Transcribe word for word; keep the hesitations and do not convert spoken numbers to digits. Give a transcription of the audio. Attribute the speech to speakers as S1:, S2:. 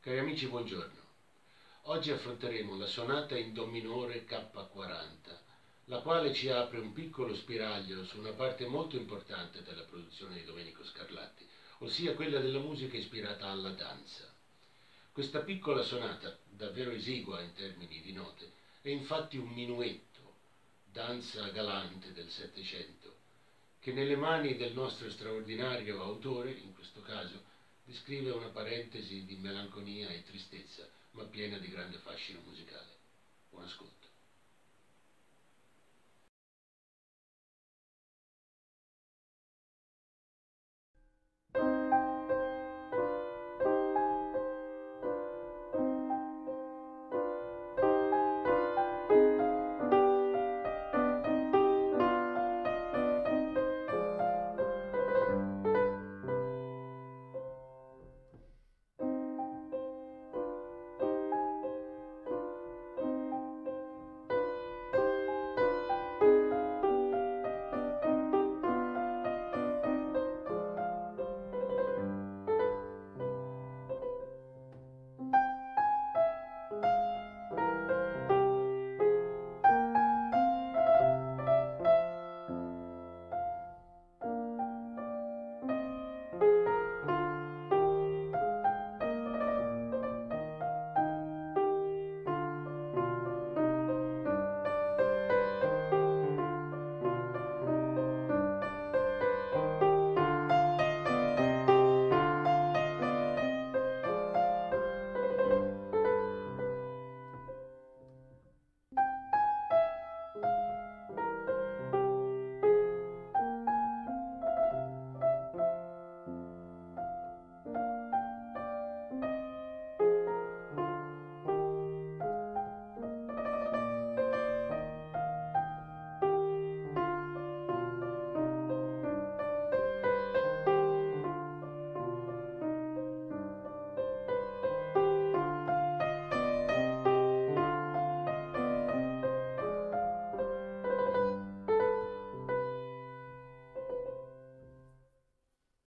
S1: Cari amici, buongiorno. Oggi affronteremo la sonata in Do minore K quaranta, la quale ci apre un piccolo spiraglio su una parte molto importante della produzione di Domenico Scarlatti, ossia quella della musica ispirata alla danza. Questa piccola sonata, davvero esigua in termini di note, è infatti un minuetto, danza galante del Settecento, che nelle mani del nostro straordinario autore, in questo caso, descrive una parentesi di melanconia e tristezza, ma piena di grande fascino musicale. Buon ascolto.